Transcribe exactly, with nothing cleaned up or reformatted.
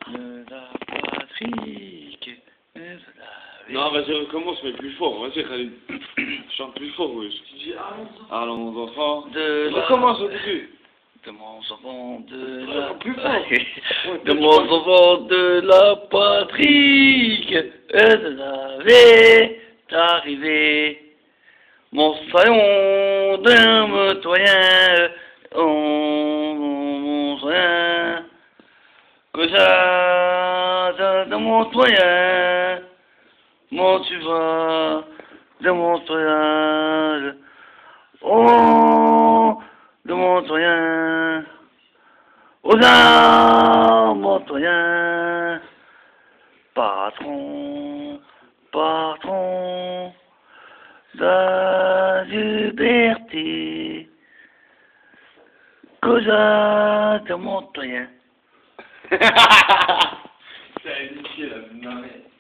de la patrie que est la Non, vas-y, recommence, mais plus fort. Vas-y, Khalid. Chante plus fort, oui. Allons, enfants. de la... Recommence au début. De mon enfant de la... Plus fort. De mon enfant de la patrie que est la vie arrivé. Mon saillon d'un motoyen, oh, mon soin, que ça, de mon soin, mon tu vas, de mon soin, oh, de mon soin, aux armes, mon soin, patron, patron, la liberté, que j'ai de mon soin. C'est initié, là, non, mais...